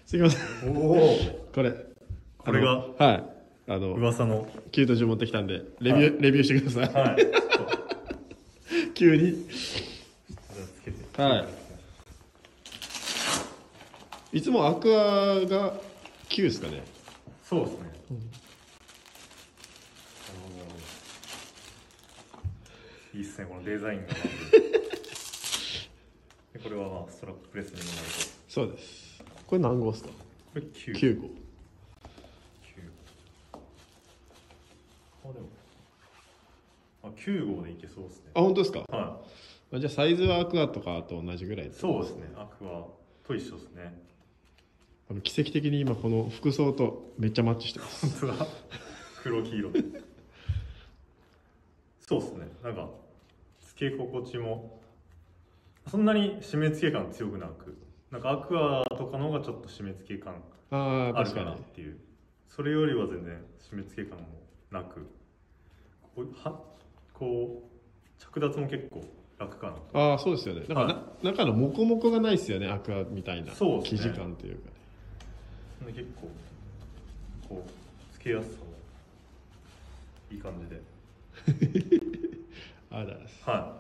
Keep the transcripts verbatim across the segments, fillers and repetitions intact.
すいません。おお。これ。 これがはい。あの噂のキュートじゅう持ってきたんでレビュー、はい、レビューしてください。 はい。 急に。はい。いつもアクアがきゅうですかね。 そうですね。うん、いいっすね、このデザインがまず。でこれはまあストラッププレスにもなると。 そうです。これ何号ですか？これきゅう。 きゅう号。 あ、でもあきゅう号でいけそうですね。 あ、本当ですか？ はい。 じゃあサイズはアクアとかと同じぐらいですか？ そうですね、アクアと一緒ですね。 あの奇跡的に今この服装とめっちゃマッチしてます。 本当だ。黒黄色。そうですね、なんかつけ心地もそんなに締め付け感強くなく、なんかアクアとかの方がちょっと締め付け感あるかなっていう。それよりは全然締め付け感もなく、こうはこう着脱も結構楽かな。 ああ、そうですよね。なんか、はい、中のモコモコがないですよね、アクアみたいな生地感というかね。 結構こうつけやすさもいい感じで。 あらす。 はい。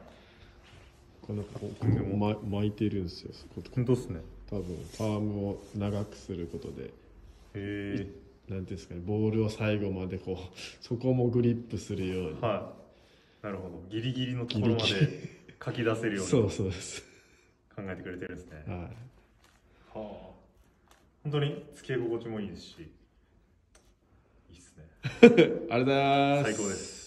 このここも、ま、巻いてるんですよ。 本当ですね。 多分ファームを長くすることで。へえ。 なんていうんですかね、ボールを最後までこうそこもグリップするように。 はい。なるほど。ギリギリのところまで書き出せるように。 そうそうです。 考えてくれてるんですね。はい。はあ。本当につけ心地もいいですし。いいっすね。 ありがとうございます。 最高です。